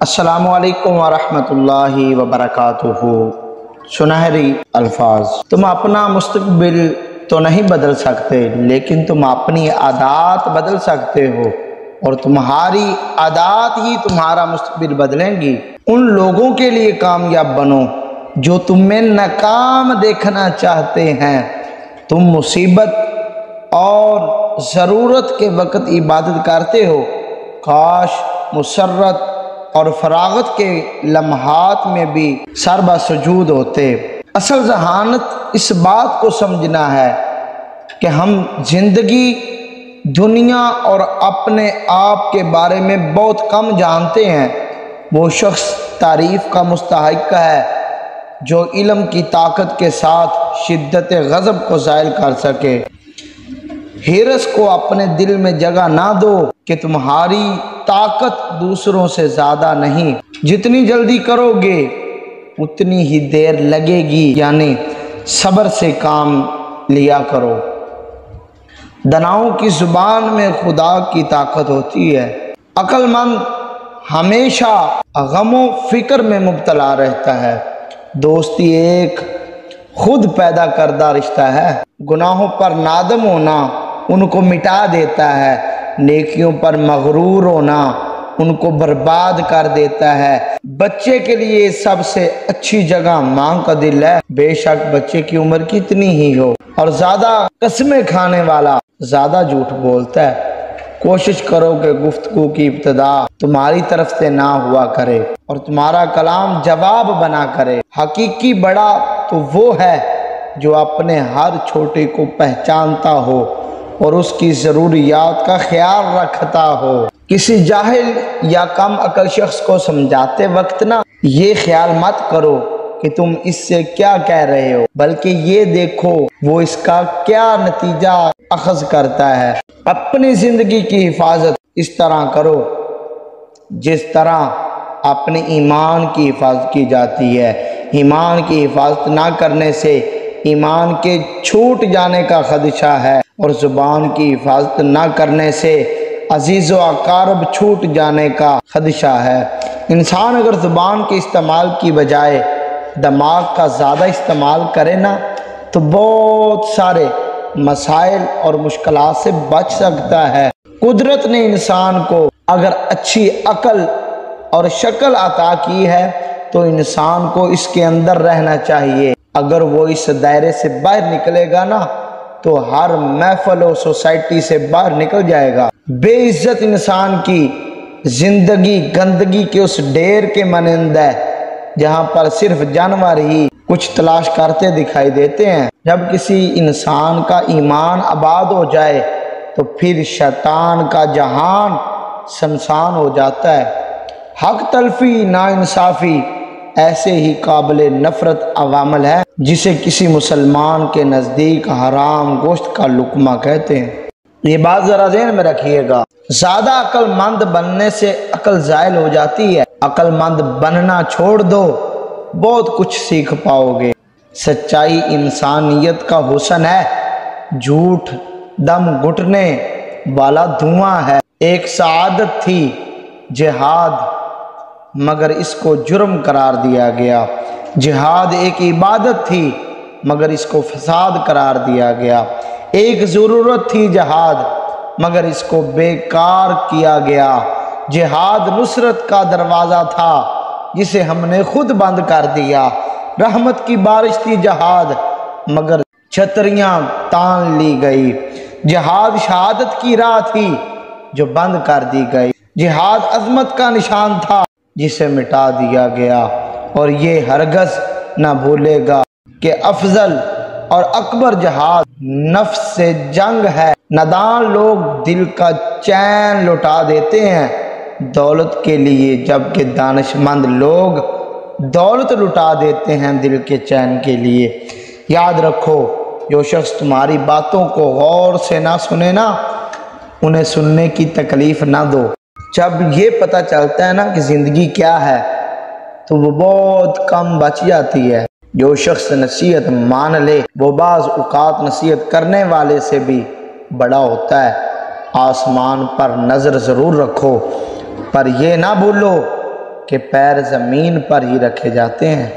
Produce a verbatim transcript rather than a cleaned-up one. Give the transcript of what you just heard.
السلام علیکم ورحمۃ اللہ وبرکاتہ۔ سنہری الفاظ: تم اپنا مستقبل تو نہیں بدل سکتے، لیکن تم اپنی عادات بدل سکتے ہو، اور تمہاری عادات ہی تمہارا مستقبل بدلیں گی۔ ان لوگوں کے لیے کامیاب بنو جو تم میں ناکام دیکھنا چاہتے ہیں۔ تم مصیبت اور ضرورت کے وقت عبادت کرتے ہو، کاش مسرت اور فراغت کے لمحات میں بھی سربا سجود ہوتے۔ اصل ذہانت اس بات کو سمجھنا ہے کہ ہم زندگی، دنیا اور اپنے آپ کے بارے میں بہت کم جانتے ہیں۔ وہ شخص تعریف کا مستحق ہے جو علم کی طاقت کے ساتھ شدت غضب کو زائل کر سکے۔ حرص کو اپنے دل میں جگہ نہ دو کہ تمہاری طاقت دوسروں سے زیادہ نہیں۔ جتنی جلدی کرو گے اتنی ہی دیر لگے گی، یعنی صبر سے کام لیا کرو۔ دناؤں کی زبان میں خدا کی طاقت ہوتی ہے۔ عقل مند ہمیشہ غم و فکر میں مبتلا رہتا ہے۔ دوستی ایک خود پیدا کردہ رشتہ ہے۔ گناہوں پر نادم ہونا ان کو مٹا دیتا ہے، نیکیوں پر مغرور ہونا ان کو برباد کر دیتا ہے۔ بچے کے لیے سب سے اچھی جگہ ماں کا دل ہے، بے شک بچے کی عمر کتنی ہی ہو، اور زیادہ قسمیں کھانے والا زیادہ جھوٹ بولتا ہے۔ کوشش کرو کہ گفتگو کی ابتدا تمہاری طرف سے نہ ہوا کرے اور تمہارا کلام جواب بنا کرے۔ حقیقی بڑا تو وہ ہے جو اپنے ہر چھوٹے کو پہچانتا ہو اور اس کی ضروریات کا خیال رکھتا ہو۔ کسی جاہل یا کم عقل شخص کو سمجھاتے وقت نہ یہ خیال مت کرو کہ تم اس سے کیا کہہ رہے ہو، بلکہ یہ دیکھو وہ اس کا کیا نتیجہ اخذ کرتا ہے۔ اپنی زندگی کی حفاظت اس طرح کرو جس طرح اپنے ایمان کی حفاظت کی جاتی ہے۔ ایمان کی حفاظت نہ کرنے سے ایمان کے چھوٹ جانے کا خدشہ ہے، اور زبان کی حفاظت نہ کرنے سے عزیز و اقارب چھوٹ جانے کا خدشہ ہے۔ انسان اگر زبان کے استعمال کی بجائے دماغ کا زیادہ استعمال کرے نا تو بہت سارے مسائل اور مشکلات سے بچ سکتا ہے۔ قدرت نے انسان کو اگر اچھی عقل اور شکل عطا کی ہے تو انسان کو اس کے اندر رہنا چاہیے۔ اگر وہ اس دائرے سے باہر نکلے گا نا تو ہر محفل و سوسائٹی سے باہر نکل جائے گا۔ بے عزت انسان کی زندگی گندگی کے اس ڈھیر کے مانند ہے جہاں پر صرف جانور ہی کچھ تلاش کرتے دکھائی دیتے ہیں۔ جب کسی انسان کا ایمان آباد ہو جائے تو پھر شیطان کا جہان سنسان ہو جاتا ہے۔ حق تلفی، ناانصافی ایسے ہی قابل نفرت عوامل ہے جسے کسی مسلمان کے نزدیک حرام گوشت کا لقمہ کہتے ہیں۔ یہ بات ذرا ذہن میں رکھیے گا۔ زیادہ عقل مند بننے سے عقل زائل ہو جاتی ہے۔ عقل مند بننا چھوڑ دو، بہت کچھ سیکھ پاؤ گے۔ سچائی انسانیت کا حسن ہے، جھوٹ دم گھٹنے والا دھواں ہے۔ ایک سعادت تھی جہاد، مگر اس کو جرم قرار دیا گیا۔ جہاد ایک عبادت تھی مگر اس کو فساد قرار دیا گیا۔ ایک ضرورت تھی جہاد مگر اس کو بیکار کیا گیا۔ جہاد نصرت کا دروازہ تھا جسے ہم نے خود بند کر دیا۔ رحمت کی بارش تھی جہاد مگر چھتریاں تان لی گئی۔ جہاد شہادت کی راہ تھی جو بند کر دی گئی۔ جہاد عظمت کا نشان تھا جسے مٹا دیا گیا، اور یہ ہرگز نہ بھولے گا کہ افضل اور اکبر جہاد نفس سے جنگ ہے۔ نادان لوگ دل کا چین لٹا دیتے ہیں دولت کے لیے، جبکہ دانش مند لوگ دولت لٹا دیتے ہیں دل کے چین کے لیے۔ یاد رکھو، جو شخص تمہاری باتوں کو غور سے نہ سنے نا، انہیں سننے کی تکلیف نہ دو۔ جب یہ پتہ چلتا ہے نا کہ زندگی کیا ہے تو وہ بہت کم بچ جاتی ہے۔ جو شخص نصیحت مان لے وہ بعض اوقات نصیحت کرنے والے سے بھی بڑا ہوتا ہے۔ آسمان پر نظر ضرور رکھو، پر یہ نہ بھولو کہ پیر زمین پر ہی رکھے جاتے ہیں۔